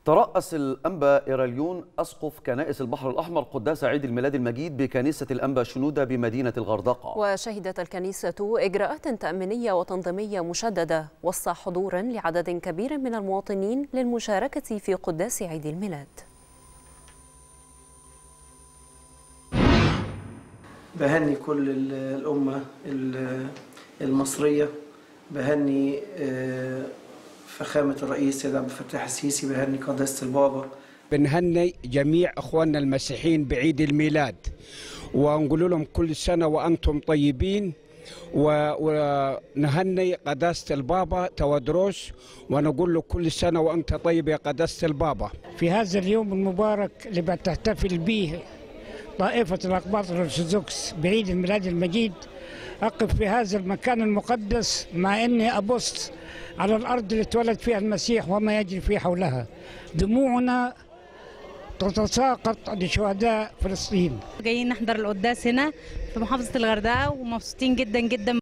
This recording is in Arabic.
ترأس الأنبا إيراليون أسقف كنائس البحر الأحمر قداس عيد الميلاد المجيد بكنيسة الأنبا شنودة بمدينة الغردقة. وشهدت الكنيسة إجراءات تأمينية وتنظيمية مشددة وسط حضور لعدد كبير من المواطنين للمشاركة في قداس عيد الميلاد. بهني كل الأمة المصرية، بهني فخامة الرئيس سيد عبد الفتاح السيسي، بهني قداسة البابا. بنهني جميع اخواننا المسيحيين بعيد الميلاد ونقول لهم كل سنة وانتم طيبين، ونهني قداسة البابا تودروس ونقول له كل سنة وانت طيب يا قداسة البابا. في هذا اليوم المبارك اللي بتحتفل به طائفة الأقباط الأرثوذكس بعيد الميلاد المجيد، أقف في هذا المكان المقدس مع أني أبص على الأرض اللي اتولد فيها المسيح وما يجري في حولها. دموعنا تتساقط لشهداء فلسطين. جايين نحضر القداس هنا في محافظة الغردقة ومبسوطين جدا جدا